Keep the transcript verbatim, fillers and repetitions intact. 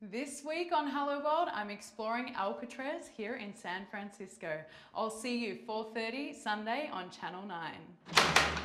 This week on Helloworld, I'm exploring Alcatraz here in San Francisco. I'll see you four thirty Sunday on Channel nine.